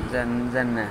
Dân dân nè.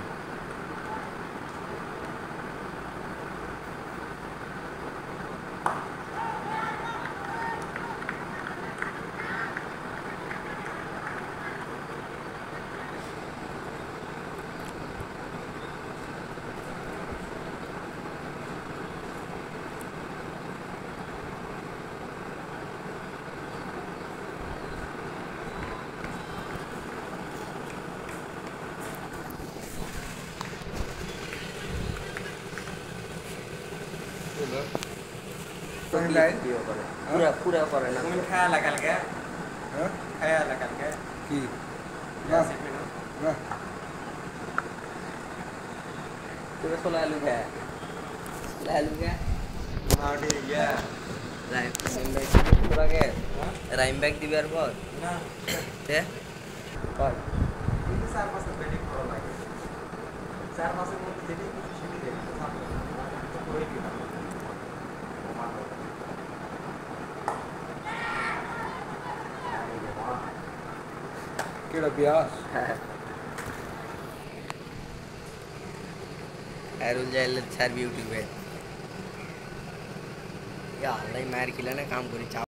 पूरा पूरा करे ना तुम खाया लगा के हां खाया लगा के की ना ना पूरा सोला आलू है आलू क्या हां ठीक है राइम बैग पूरा के राइम बैग दिबार पर ना ते কয় কিন্তু 4 মাসের বেডি করা লাগে 4 মাসের মধ্যে যেটি কিছু শিখে দেবে তো করে দিবা केड़ा ब्यास एरुल जाइल छार यूट्यूब पे या अल्लाह मार खिलाने काम करी